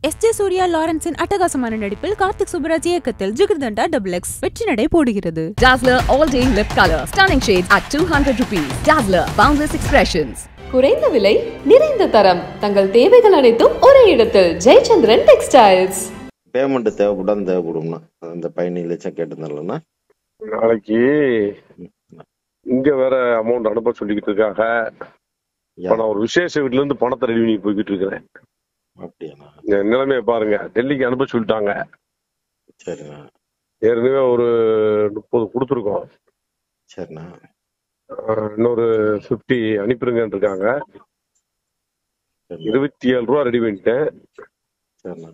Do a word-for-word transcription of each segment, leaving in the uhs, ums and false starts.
S J Surya Lawrence in அட்டகாசமான நடிப்பில் கார்த்திக் சுப்ராஜ் இயக்கத்தில் ஜிகிர்தண்டா டபுள் எக்ஸ் வெற்றி நடை போடுகிறது. Dazller all day lip color stunning shades at two hundred rupees. Dazller boundless expressions. குறைந்த விலை நிறைந்த தரம் தங்கள் தேவைகள் அனைத்தும் ஒரே இடத்தில் ஜெயச்சந்திரன் டெக்ஸ்டைல்ஸ். பேமெண்ட் தேவைப்படாம தேவைப்படும்னா அந்த பதினேழு லட்சம் கேட்டிருந்தாலன்னா நாளைக்கு இங்க வேற அமௌண்ட் அனுப்ப சொல்லிக்கிட்டு இருக்காங்க. நான் ஒரு விசேஷ வீட்டுல இருந்து பணத்தை ரெடி பண்ணி போய்கிட்டு இருக்கிறேன். அப்படியாண்ணா? நிலைமையை பாருங்க, டெல்லிக்கு அனுப்ப சொல்லிட்டாங்க. சரிண்ணா. ஏற்கனவே ஒரு முப்பது கொடுத்துருக்கோம். சரிண்ணா. இன்னொரு பிப்டி அனுப்பிடுங்கன்னு இருக்காங்க. இருபத்தி ஏழு ரூபா ரெடி பண்ணிட்டேன். சரிண்ணா.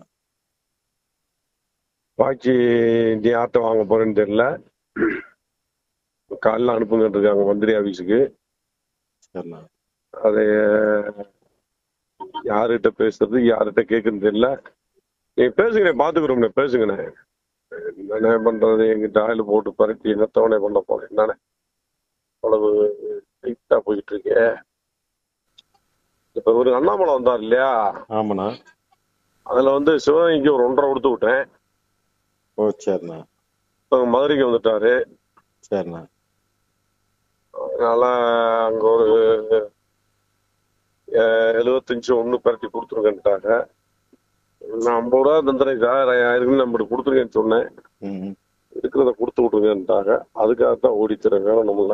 பாக்கி நீ ஆட்டை வாங்க போறேன்னு தெரியல. காலைல அனுப்புங்கன்னு இருக்காங்க மந்திரி ஆபீஸுக்கு. சரிண்ணா. அதை யாருகிட்ட பேசுறது யார்கிட்ட கேட்கறது தெரியல. நீங்க பேசுங்க, பாத்துக்கிறோம், பேசுங்கண்ணே. என்ன பண்றது, எங்கிட்ட ஆயில் போட்டு பரட்டி என்னத்தவனே பண்ண போறேன். என்னண்ணே அவ்வளவு டைட்டா போயிட்டு இருக்கே. இப்ப ஒரு அண்ணாமலை வந்தார் இல்லையா? ஆமாண்ணா. அதுல வந்து சிவகங்கைக்கு ஒரு ஒன்றரை கொடுத்து விட்டேன். ஓ சரிண்ணா. மதுரைக்கு வந்துட்டாரு. சரிண்ணா. அதனால அங்க ஒரு எழுபத்தஞ்சு ஒண்ணு பரட்டி கொடுத்துருங்கன்ட்டாங்க. நான் ஐம்பது ரூபா தந்துறேன் சார், ஆயிரம் நம்மகிட்ட கொடுத்துருங்கன்னு சொன்னேன். இருக்கிறத கொடுத்து விட்டுருங்கன்ட்டாங்க. அதுக்காகத்தான் ஓடித்துறேன், வேற நம்மள.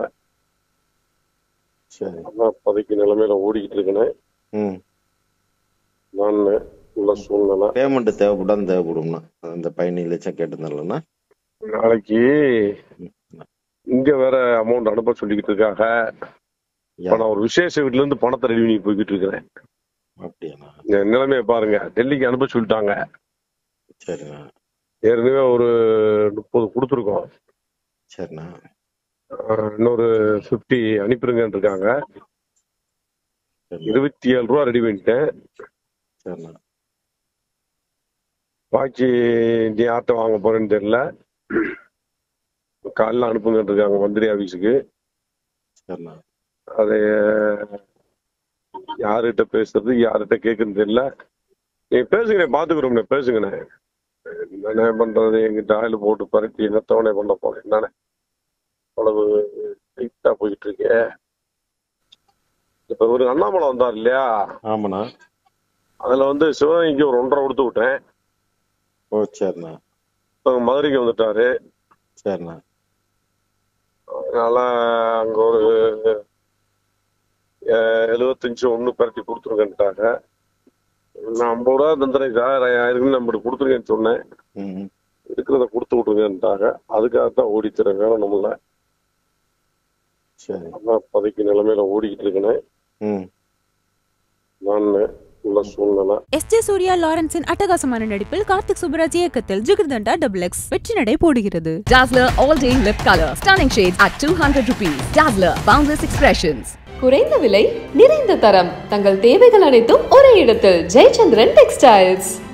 சரி. அப்போதைக்கு நிலைமையில ஓடிக்கிட்டு இருக்கேன். நான் உள்ள சூழ்நிலை. பேமெண்ட் தேவைப்படாம தேவைப்படும்னா அந்த பதினேழு லட்சம் கேட்டிருந்தாலன்னா நாளைக்கு இங்க வேற அமௌண்ட் அனுப்ப சொல்லிக்கிட்டு இருக்காங்க. நான் ஒரு விசேஷ வீட்டுல இருந்து பணத்தை ரெடி பண்ணி போய்கிட்டு இருக்கிறேன். அப்படியாண்ணா? நிலைமையை பாருங்க, டெல்லிக்கு அனுப்ப சொல்லிட்டாங்க. சரிண்ணா. ஏற்கனவே ஒரு முப்பது கொடுத்துருக்கோம். சரிண்ணா. இன்னொரு பிப்டி அனுப்பிடுங்கன்னு இருக்காங்க. இருபத்தி ஏழு ரூபா ரெடி பண்ணிட்டேன். சரிண்ணா. பாக்கி நீ ஆட்டை வாங்க போறேன்னு தெரியல. காலைல அனுப்புங்கன்னு இருக்காங்க மந்திரி ஆபீஸுக்கு. சரிண்ணா. அதை யாருகிட்ட பேசுறது யார்கிட்ட கேட்கறது தெரியல. நீங்க பேசுங்க, பாத்துக்கிறோம், பேசுங்கண்ணே. என்ன பண்றது, எங்கிட்ட ஆயில் போட்டு பரட்டி என்னத்தவனே பண்ண போறேன். என்னண்ணே அவ்வளவு டைட்டா போயிட்டு இருக்கே. இப்ப ஒரு அண்ணாமலை வந்தார் இல்லையா? ஆமாண்ணா. அதுல வந்து சிவகங்கைக்கு ஒரு ஒன்றரை கொடுத்து விட்டேன். ஓ சரிண்ணா. மதுரைக்கு வந்துட்டாரு. சரிண்ணா. அதனால அங்க ஒரு எழுபத்தஞ்சு ஒண்ணு பரட்டி கொடுத்துருங்கன்ட்டாங்க. நான் ஐம்பது ரூபா தந்துறேன் சார், ஆயிரம் நம்மகிட்ட கொடுத்துருங்கன்னு சொன்னேன். இருக்கிறத கொடுத்து விட்டுருங்கன்ட்டாங்க. அதுக்காகத்தான் ஓடித்துறேன், வேற நம்மள. சரி. அப்போதைக்கு நிலைமையில ஓடிக்கிட்டு இருக்கேன். நான் உள்ள சூழ்நிலை. S J Surya Lawrence in அட்டகாசமான நடிப்பில் கார்த்திக் சுப்ராஜ் இயக்கத்தில் ஜிகிர்தண்டா டபுள் எக்ஸ் வெற்றி நடை போடுகிறது. Dazller all day lip color stunning shades at two hundred rupees. Dazller boundless expressions. குறைந்த விலை நிறைந்த தரம் தங்கள் தேவைகள் அனைத்தும் ஒரே இடத்தில் ஜெயச்சந்திரன் டெக்ஸ்டைல்ஸ்.